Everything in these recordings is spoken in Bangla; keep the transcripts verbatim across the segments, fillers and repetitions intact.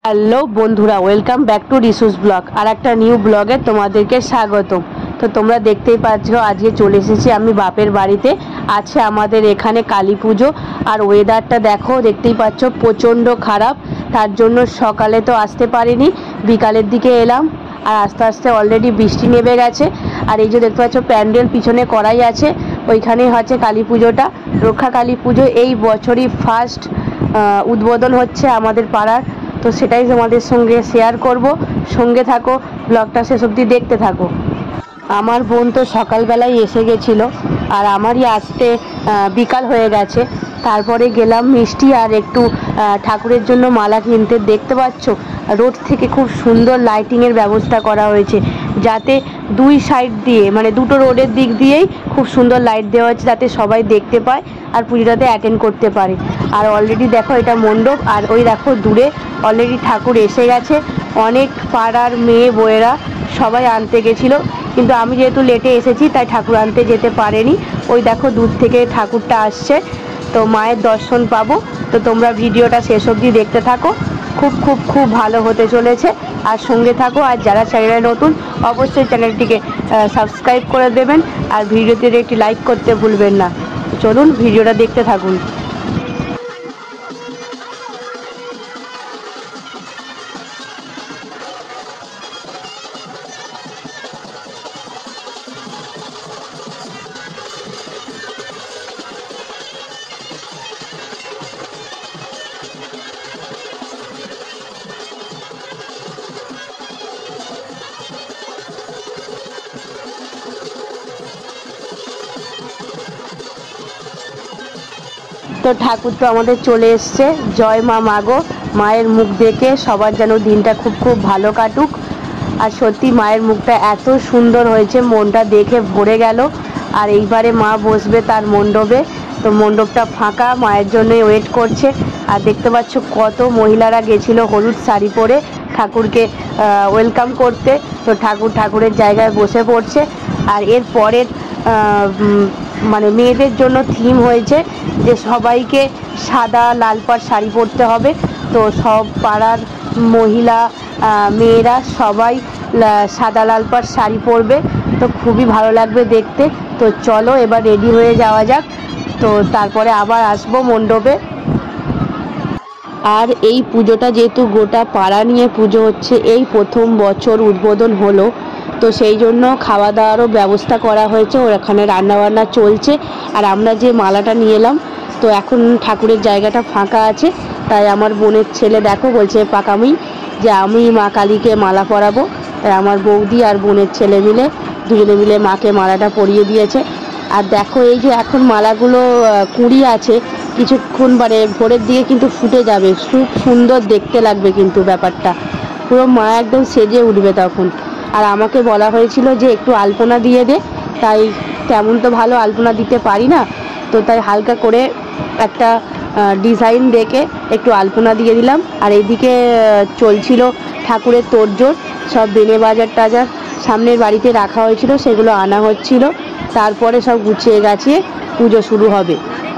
হ্যালো বন্ধুরা, ওয়েলকাম ব্যাক টু রিসুস ব্লগ। আর একটা নিউ ব্লগে তোমাদেরকে স্বাগত। তো তোমরা দেখতেই পাচ্ছ আজকে চলে এসেছি আমি বাপের বাড়িতে। আছে আমাদের এখানে কালী পুজো। আর ওয়েদারটা দেখো, দেখতেই পাচ্ছ প্রচণ্ড খারাপ। তার জন্য সকালে তো আসতে পারিনি, বিকালের দিকে এলাম। আর আস্তে আস্তে অলরেডি বৃষ্টি নেমে গেছে। আর এই যে দেখতে পাচ্ছ প্যান্ডেল পিছনে করাই আছে, ওইখানেই হচ্ছে কালী পুজোটা। রক্ষা কালী পুজো এই বছরই ফার্স্ট উদ্বোধন হচ্ছে আমাদের পাড়ার। তো সেটাই তোমাদের সঙ্গে শেয়ার করব। সঙ্গে থাকো, ব্লগটা শেষ অবধি দেখতে থাকো। আমার বোন তো সকালবেলায় এসে গেছিলো, আর আমারই আসতে বিকাল হয়ে গেছে। তারপরে গেলাম মিষ্টি আর একটু ঠাকুরের জন্য মালা কিনতে। দেখতে পাচ্ছ রোড থেকে খুব সুন্দর লাইটিংয়ের ব্যবস্থা করা হয়েছে, যাতে দুই সাইড দিয়ে মানে দুটো রোডের দিক দিয়েই খুব সুন্দর লাইট দেওয়া হয়েছে, যাতে সবাই দেখতে পায় আর পুজোটাতে অ্যাটেন্ড করতে পারে। আর অলরেডি দেখো এটা মণ্ডপ, আর ওই দেখো দূরে অলরেডি ঠাকুর এসে গেছে। অনেক পাড়ার মেয়ে বউয়েরা সবাই আনতে গেছিলো, কিন্তু আমি যেহেতু লেটে এসেছি তাই ঠাকুর আনতে যেতে পারেনি। ওই দেখো দূর থেকে ঠাকুরটা আসছে, তো মায়ের দর্শন পাবো। তো তোমরা ভিডিওটা শেষ অবধি দেখতে থাকো, খুব খুব খুব ভালো হতে চলেছে। আর সঙ্গে থাকো, আর যারা চ্যানেলে নতুন অবশ্যই চ্যানেলটিকে সাবস্ক্রাইব করে দেবেন, আর ভিডিওতে একটি লাইক করতে ভুলবেন না। চলুন ভিডিওটা দেখতে থাকুন। তো ঠাকুর তো আমাদের চলে এসছে। জয় মা মাগো, মায়ের মুখ দেখে সবার যেন দিনটা খুব খুব ভালো কাটুক। আর সত্যি মায়ের মুখটা এত সুন্দর হয়েছে, মনটা দেখে ভরে গেল। আর এইবারে মা বসবে তার মণ্ডপে। তো মণ্ডপটা ফাঁকা, মায়ের জন্যই ওয়েট করছে। আর দেখতে পাচ্ছ কত মহিলারা গেছিলো হলুদ শাড়ি পরে ঠাকুরকে ওয়েলকাম করতে। তো ঠাকুর ঠাকুরের জায়গায় বসে পড়ছে। আর এর পরের মানে মেয়েদের জন্য থিম হয়েছে যে সবাইকে সাদা লাল পাড় শাড়ি পরতে হবে। তো সব পাড়ার মহিলা মেয়েরা সবাই সাদা লাল পাড় শাড়ি পরবে। তো খুবই ভালো লাগবে দেখতে। তো চলো এবার রেডি হয়ে যাওয়া যাক। তো তারপরে আবার আসবো মণ্ডপে। আর এই পুজোটা যেহেতু গোটা পাড়া নিয়ে পুজো হচ্ছে, এই প্রথম বছর উদ্বোধন হলো, তো সেই জন্য খাওয়া দাওয়ারও ব্যবস্থা করা হয়েছে। ওখানে রান্নাবান্না চলছে। আর আমরা যে মালাটা নিয়ে এলাম, তো এখন ঠাকুরের জায়গাটা ফাঁকা আছে, তাই আমার বোনের ছেলে দেখো বলছে পাকামি যে আমি মা কালীকে মালা পরাবো। তাই আমার বৌদি আর বোনের ছেলে মিলে দুজনে মিলে মাকে মালাটা পরিয়ে দিয়েছে। আর দেখো এই যে এখন মালাগুলো কুঁড়ি আছে, কিছুক্ষণ মানে ভোরের দিকে কিন্তু ফুটে যাবে, খুব সুন্দর দেখতে লাগবে কিন্তু ব্যাপারটা। পুরো মা একদম সেজে উঠবে তখন। আর আমাকে বলা হয়েছিল যে একটু আলপনা দিয়ে দে, তাই তেমন তো ভালো আলপনা দিতে পারি না, তো তাই হালকা করে একটা ডিজাইন দেখে একটু আলপনা দিয়ে দিলাম। আর এইদিকে চলছিল ঠাকুরের তোড়জোড়, সব বেনে বাজার টাজার সামনের বাড়িতে রাখা হয়েছিল, সেগুলো আনা হচ্ছিল। তারপরে সব গুছিয়ে গাছিয়ে পুজো শুরু হবে।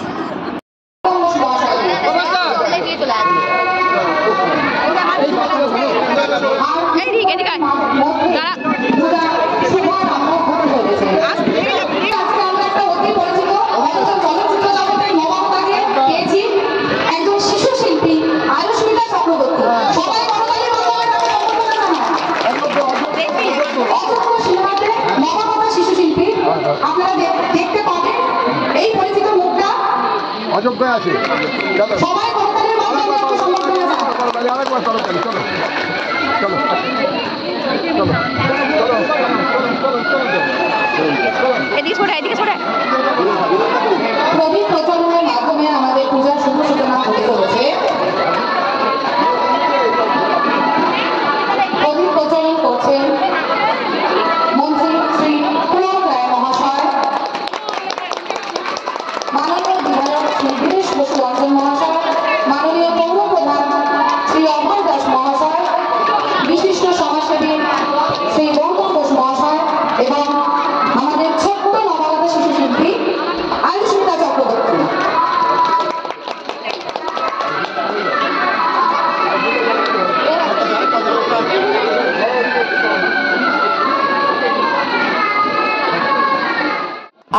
অযোগ্য আছে সবাই করতালির মাধ্যমে একটু সম্মান করে দাও। আরেকবার চলো চলো চলো চলো চলো এদিকে ছোড়া এদিকে ছোড়া। প্রদীপ প্রচলনের মাধ্যমে আমাদের পূজার শুভ সূচনা হতে চলেছে। প্রদীপ প্রচলন করছেন মন্ত্রী শ্রী পুলক রায় মহাশয়, মাননীয় বিধায়ক শ্রী গিরিশ বসু অঞ্চল মহাশয়, মাননীয় পৌর প্রধান শ্রী অভয় দাস মহাশয়,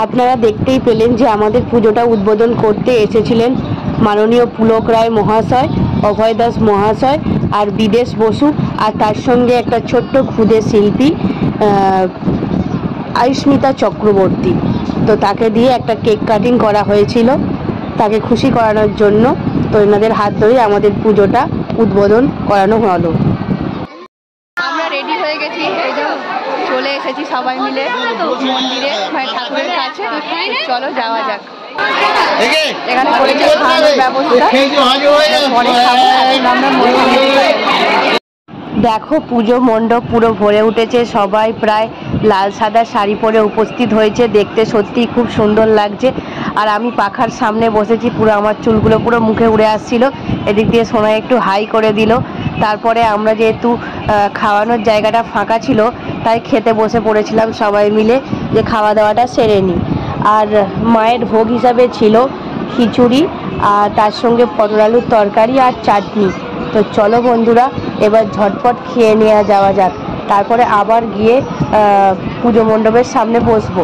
আপনারা দেখতেই পেলেন যে আমাদের পুজোটা উদ্বোধন করতে এসেছিলেন মাননীয় পুলক রায় মহাশয়, অভয় দাস মহাশয় আর বিদেশ বসু, আর তার সঙ্গে একটা ছোট্ট ক্ষুদে শিল্পী আয়ুষ্মিতা চক্রবর্তী। তো তাকে দিয়ে একটা কেক কাটিং করা হয়েছিল তাকে খুশি করানোর জন্য। তো এনাদের হাত ধরে আমাদের পুজোটা উদ্বোধন করানো হলো। আমরা রেডি হয়ে গেছি, এই যে চলে এসেছি সবাই মিলে মন্দিরে, মানে ঠাকুরের কাছে। চলো যাওয়া যাক। এখানে করেছে খাওয়ানোর ব্যবস্থা, পরে খাবো। এখন আমরা মন্দিরে দেখো পুজো মণ্ডপ পুরো ভরে উঠেছে, সবাই প্রায় লাল সাদা শাড়ি পরে উপস্থিত হয়েছে, দেখতে সত্যিই খুব সুন্দর লাগছে। আর আমি পাখার সামনে বসেছি, পুরো আমার চুলগুলো পুরো মুখে উড়ে আসছিল। এদিক দিয়ে সোনাই একটু হাই করে দিল। তারপরে আমরা যেহেতু খাওয়ানোর জায়গাটা ফাঁকা ছিল তাই খেতে বসে পড়েছিলাম সবাই মিলে, যে খাওয়া দাওয়াটা সেরে নিই। আর মায়ের ভোগ হিসাবে ছিল খিচুড়ি আর তার সঙ্গে পটল আলুর তরকারি আর চাটনি। তো চলো বন্ধুরা, এবার ঝটপট খেয়ে নেওয়া যাওয়া যাক, তারপরে আবার গিয়ে পুজো মণ্ডপের সামনে বসবো।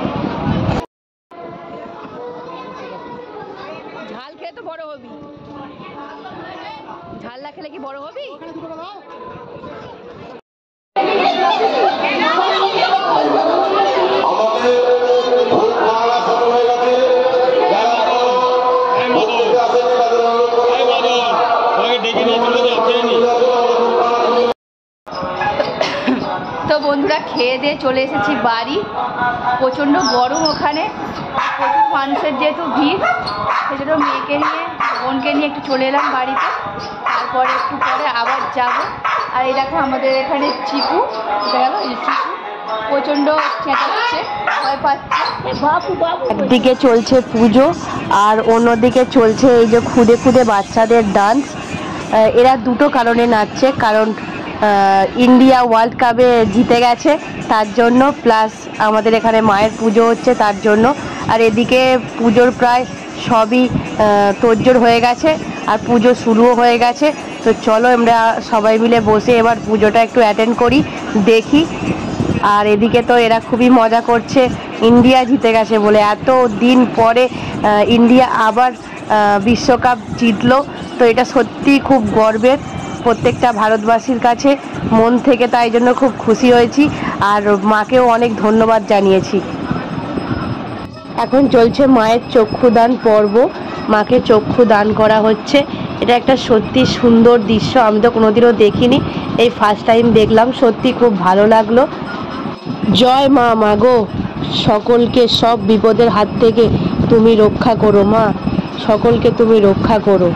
ঝাল খেলে তো বড় হবি, ঝাল না খেলে কি বড় হবি? তো বন্ধুরা খেয়ে দিয়ে চলে এসেছি বাড়ি। প্রচণ্ড গরম ওখানে, প্রচুর মানুষের যেহেতু ভিড়, সেজন্য মেয়েকে নিয়ে বোনকে নিয়ে একটু চলে এলাম বাড়িতে। তারপরে একটু পরে আবার যাব। আর এই দেখো আমাদের এখানে চিকু, এটা গেল এই চিকু প্রচণ্ড চেঁচাচ্ছে, ভয় পাচ্ছে। বাবু বাবু একদিকে চলছে পুজো আর অন্যদিকে চলছে এই যে খুদে খুদে বাচ্চাদের ডান্স। এরা দুটো কারণে নাচছে, কারণ ইন্ডিয়া ওয়ার্ল্ড কাপে জিতে গেছে তার জন্য, প্লাস আমাদের এখানে মায়ের পুজো হচ্ছে তার জন্য। আর এদিকে পুজোর প্রায় সবই তোড়জোড় হয়ে গেছে আর পুজো শুরুও হয়ে গেছে। তো চলো আমরা সবাই মিলে বসে এবার পুজোটা একটু অ্যাটেন্ড করি, দেখি। আর এদিকে তো এরা খুবই মজা করছে ইন্ডিয়া জিতে গেছে বলে, এত দিন পরে ইন্ডিয়া আবার বিশ্বকাপ জিতলো। তো এটা সত্যিই খুব গর্বের প্রত্যেকটা ভারতবাসীর কাছে, মন থেকে তাই জন্য খুব খুশি হয়েছি আর মাকেও অনেক ধন্যবাদ জানিয়েছি। এখন চলছে মায়ের চক্ষুদান পর্ব, মাকে চক্ষু দান করা হচ্ছে। এটা একটা সত্যি সুন্দর দৃশ্য, আমি তো কোনোদিনও দেখিনি, এই ফার্স্ট টাইম দেখলাম, সত্যি খুব ভালো লাগলো। জয় মা, মাগো সকলকে সব বিপদের হাত থেকে তুমি রক্ষা করো মা, সকলকে তুমি রক্ষা করো।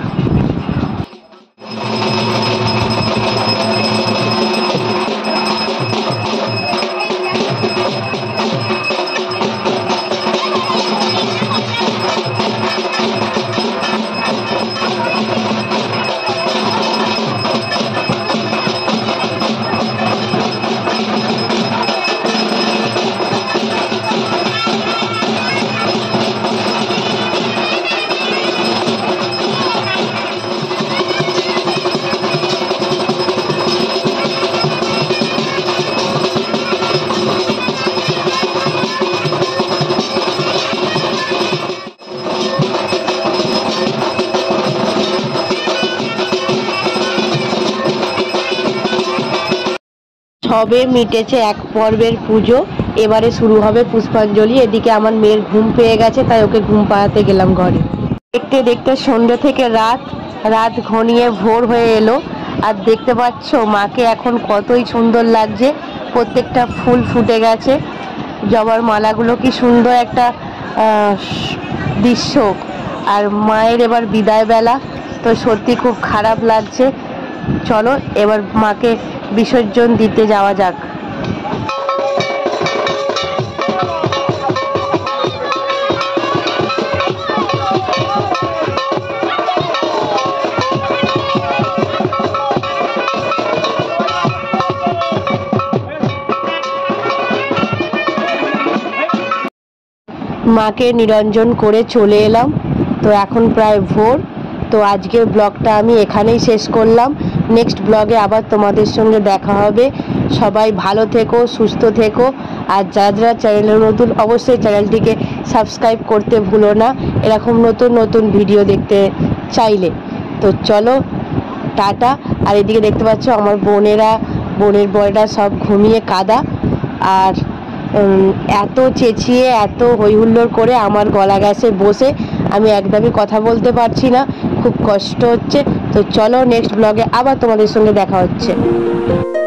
সবে মিটেছে এক পর্বের পুজো, এবারে শুরু হবে পুষ্পাঞ্জলি। এদিকে আমার মেয়ের ঘুম পেয়ে গেছে, তাই ওকে ঘুম পাড়াতে গেলাম ঘরে। দেখতে দেখতে সন্ধ্যে থেকে রাত, রাত ঘনিয়ে ভোর হয়ে এলো। আর দেখতে পাচ্ছ মাকে এখন কতই সুন্দর লাগছে, প্রত্যেকটা ফুল ফুটে গেছে, জবার মালাগুলো কি সুন্দর একটা দৃশ্য। আর মায়ের এবার বিদায় বেলা, তো সত্যি খুব খারাপ লাগছে। চলো এবার মাকে বিসর্জন দিতে যাওয়া যাক। মাকে নিরঞ্জন করে চলে এলাম। তো এখন প্রায় ভোর। তো আজকের ব্লগটা আমি এখানেই শেষ করলাম। নেক্সট ব্লগে আবার তোমাদের সঙ্গে দেখা হবে। সবাই ভালো থেকো, সুস্থ থেকো। আর যারা যারা চ্যানেলে নতুন অবশ্যই চ্যানেলটিকে সাবস্ক্রাইব করতে ভুলো না এরকম নতুন নতুন ভিডিও দেখতে চাইলে। তো চলো টাটা। আর এদিকে দেখতে পাচ্ছ আমার বোনেরা বোনের বয়রা সব ঘুমিয়ে কাদা, আর এত চেঁচিয়ে এত হই হুল্লোড় করে আমার গলা গ্যাসে বসে আমি একদমই কথা বলতে পারছি না, খুব কষ্ট হচ্ছে। তো চলো নেক্সট ব্লগে আবার তোমাদের সঙ্গে দেখা হচ্ছে।